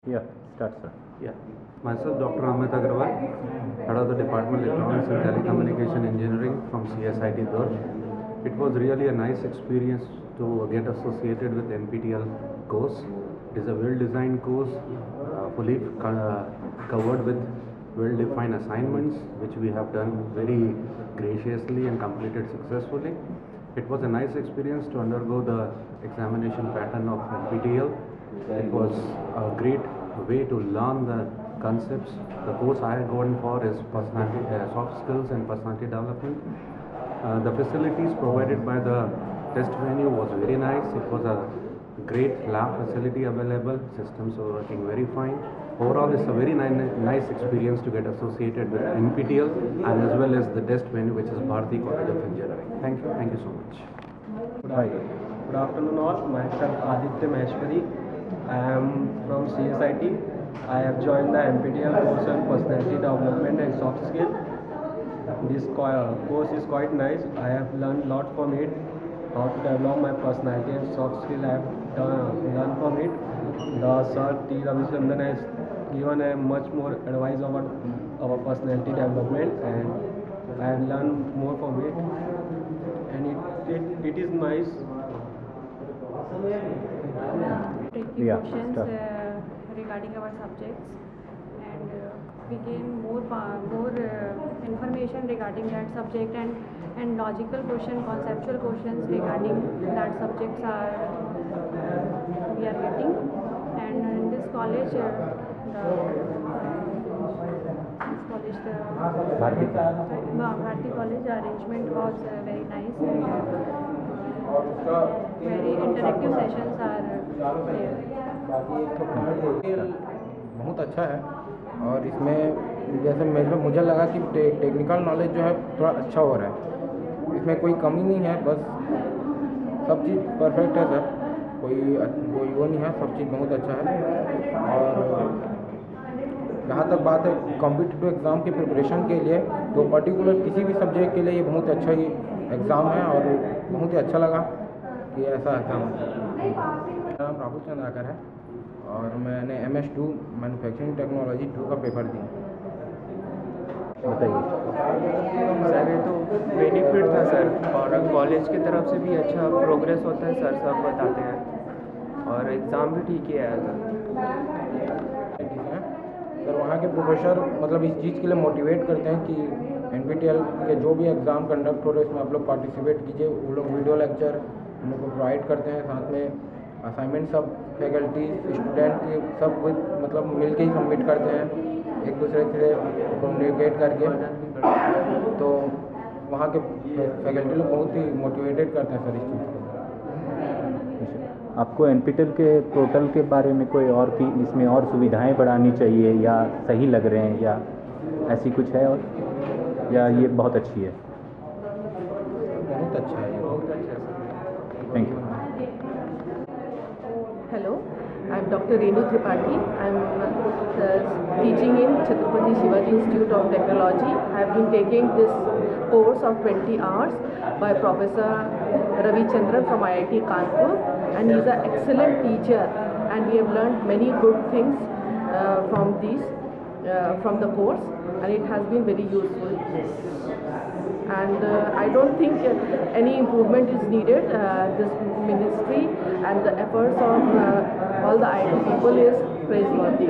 Yeah, start, sir. Yeah, myself, Dr. Amit Agarwal, head of the Department of Electronics and Telecommunication Engineering from CSIT Durg. It was really a nice experience to get associated with NPTEL course. It is a well-designed course, fully covered with well-defined assignments, which we have done very graciously and completed successfully. It was a nice experience to undergo the examination pattern of NPTEL. It was a great way to learn the concepts. The course I had gone for is personality, soft skills and personality development. The facilities provided by the test venue was very nice. It was a great lab facility available. Systems were working very fine. Overall, it's a very nice experience to get associated with NPTEL and as well as the test venue, which is Bharati College of Engineering. Thank you. Thank you so much. Good afternoon all. Myself Aditya Maheshwari. I am from CSIT. I have joined the NPTEL course on personality development and soft skill. This course is quite nice. I have learned a lot from it. How to develop my personality and soft skill I have learned from it. The Sir T. Ravichandran has given a much more advice about our personality development, and I have learned more from it. And it is nice. Tricky questions regarding our subjects, and we gain more information regarding that subject, and logical question, conceptual questions regarding that subjects we are getting. And in this college, the Bharati College arrangement was very nice, and very interactive sessions are there. बहुत अच्छा है और इसमें जैसे मुझे लगा कि technical knowledge जो है थोड़ा अच्छा हो रहा है। इसमें कोई कमी नहीं है, बस सब चीज़ परफेक्ट है सर। कोई वो नहीं है, सब चीज़ बहुत अच्छा है। और जहाँ तक बात है कॉम्पिटिटिव एग्ज़ाम की प्रिपरेशन के लिए, तो पर्टिकुलर किसी भी सब्जेक्ट के लिए ये बहुत अच्छा ही एग्ज़ाम है और बहुत ही अच्छा लगा कि ऐसा एग्ज़ाम है। मेरा नाम राहुल चंद्राकर है और मैंने MS2 मैन्युफैक्चरिंग टेक्नोलॉजी 2 का पेपर दिया। बताइए सर ये तो बेनिफिट था सर, और कॉलेज की तरफ से भी अच्छा प्रोग्रेस होता है सर, सब बताते हैं, और एग्ज़ाम भी ठीक ही आया था सर। वहाँ के प्रोफेसर मतलब इस चीज़ के लिए मोटिवेट करते हैं कि NPTEL के जो भी एग्ज़ाम कंडक्ट हो रहे हैं उसमें आप लोग पार्टिसिपेट कीजिए। वो लोग वीडियो लेक्चर हम लोग को प्रोवाइड करते हैं, साथ में असाइनमेंट सब फैकल्टी स्टूडेंट के सब मतलब मिल के ही सबमिट करते हैं, एक दूसरे से कम्युनिकेट करके। तो वहाँ के फैकल्टी लोग बहुत ही मोटिवेटेड करते हैं सर इस चीज़ को। आपको NPTEL के पोर्टल के बारे में कोई और की इसमें और सुविधाएं बढ़ानी चाहिए या सही लग रहे हैं या ऐसी कुछ है, और या ये बहुत अच्छी है? बहुत अच्छा है, बहुत अच्छा है। Thank you. Hello, I'm Dr. Renu Tripathi. I'm teaching in Chhatrapati Shivaji Institute of Technology. I have been taking this course of 20 hours by Professor Ravichandran from IIT Kanpur, and he is an excellent teacher, and we have learned many good things from the course, and it has been very useful. And I don't think any improvement is needed. This ministry and the efforts of all the IT people is praiseworthy.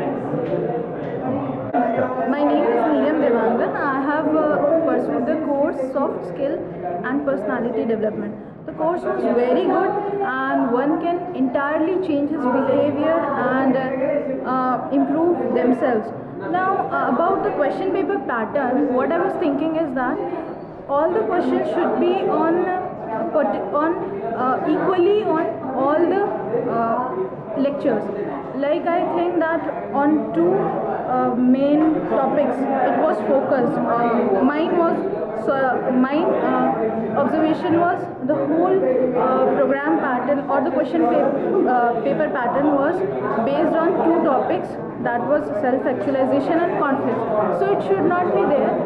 My name is Miriam Devangan. I have pursued the course Soft Skill and Personality Development. The course was very good, and one can entirely change his behavior and improve themselves. Now about the question paper pattern, what I was thinking is that all the questions should be on equally on all the lectures. Like I think that on two main topics it was focused. Mine was So my observation was the whole program pattern or the question paper pattern was based on two topics, that was self-actualization and conflict. So it should not be there.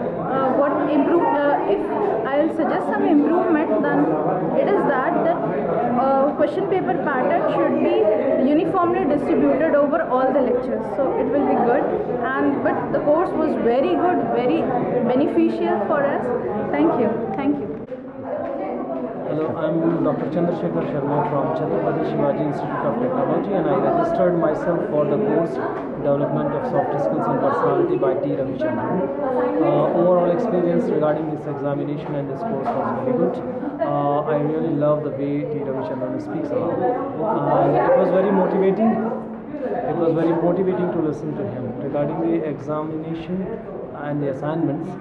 If I'll suggest some improvement, then it is that question paper pattern should be uniformly distributed over all the lectures. So it will be good. But the course was very good, very beneficial for us. Thank you. Thank you. Hello, I'm Dr. Chandrasekhar Sharma from Chhatrapati Shivaji Institute of Technology, and I registered myself for the course Development of Soft Skills and Personality by T. Ravichandran. Overall experience regarding this examination and this course was very good. I really love the way T. Ravichandran speaks aloud. It was very motivating. It was very motivating to listen to him. Regarding the examination and the assignments,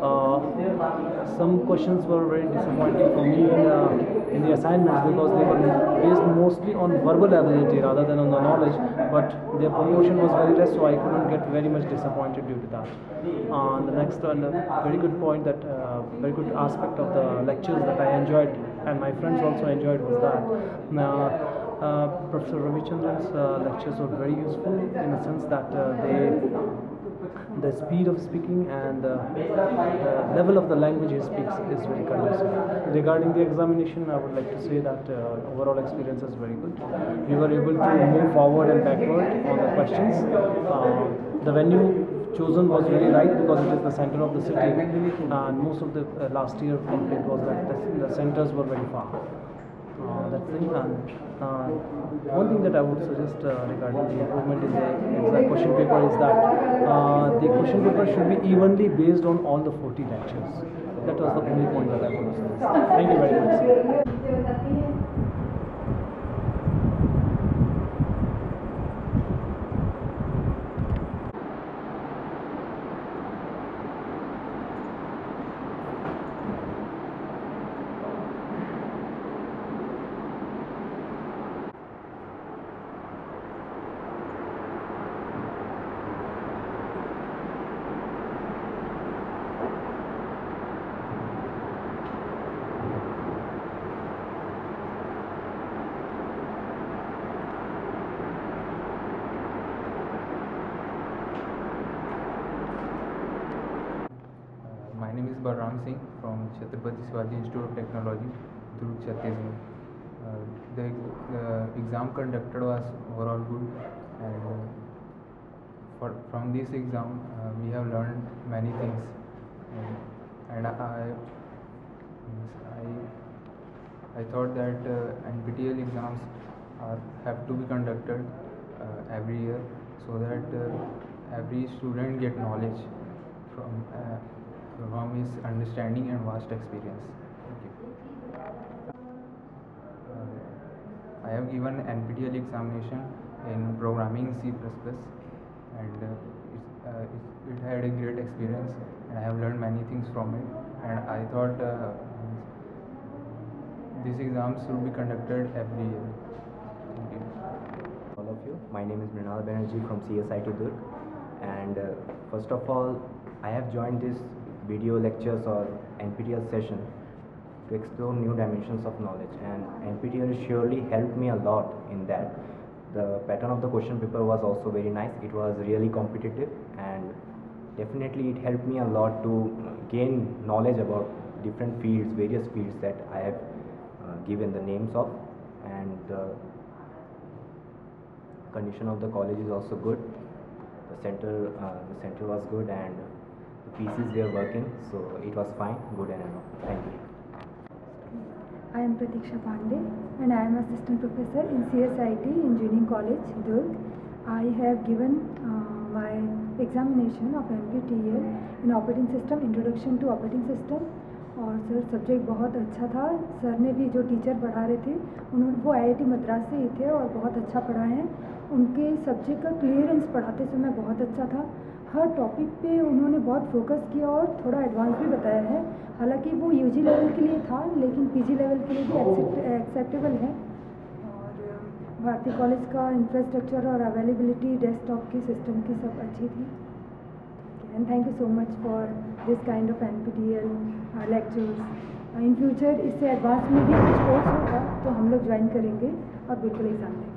some questions were very disappointing for me in the assignments because they were based mostly on verbal ability rather than on the knowledge, but their proportion was very less, so I couldn't get very much disappointed due to that. The next one, a very good point, that very good aspect of the lectures that I enjoyed and my friends also enjoyed was that Professor Ravichandran's lectures were very useful in the sense that the speed of speaking and the level of the language he speaks is very conducive. Regarding the examination, I would like to say that overall experience is very good. We were able to move forward and backward on the questions. The venue chosen was very right because it is the center of the city, and most of the last year complaint was that the centers were very far. That's the thing. And one thing that I would suggest regarding the improvement in the exact question paper is that the question paper should be evenly based on all the 40 lectures. That was the only point that I want to suggest. Thank you very much. My name is Balram Singh from Chhatrapati Shivaji Institute of Technology, Durg, Chhattisgarh. The exam conducted was overall good, and from this exam we have learned many things, and I thought that NPTEL exams have to be conducted every year so that every student get knowledge from his understanding and vast experience. Thank you. I have given NPTEL examination in programming C++, and it had a great experience, and I have learned many things from it, and I thought these exams should be conducted every year. Thank you. All of you, my name is Mrinal Banerjee from CSIT Durg, and first of all, I have joined this video lectures or NPTEL session to explore new dimensions of knowledge, and NPTEL surely helped me a lot in that. The pattern of the question paper was also very nice. It was really competitive, and definitely it helped me a lot to gain knowledge about different fields, various fields that I have given the names of, and the condition of the college is also good. The center was good, and the PCs were working, so it was fine, good and enough. Thank you. I am Pratiksha Pandey, and I am assistant professor in CSIT Engineering College, Durg. I have given my examination of NPTEL in operating system, introduction to operating system, और sir subject बहुत अच्छा था. Sir ने भी जो teacher पढ़ा रहे थे वो IIT मद्रास से ही थे और बहुत अच्छा पढ़ाए हैं. उनके सब्जेक्ट का क्लियरेंस पढ़ाते समय बहुत अच्छा था. हर टॉपिक पे उन्होंने बहुत फोकस किया और थोड़ा एडवांस भी बताया है. हालांकि वो UG लेवल के लिए था, लेकिन PG लेवल के लिए भी एक्सेप्टेबल है. और भारती कॉलेज का इंफ्रास्ट्रक्चर और अवेलेबिलिटी डेस्कटॉप की सिस्टम की सब अच्छी थी. And thank you so much for this kind of NPTEL lectures. In future इससे एडवांस में भी कुछ कोर्स होगा तो हम लोग ज्वाइन करेंगे और बिल्कुल एग्ज़ाम देंगे।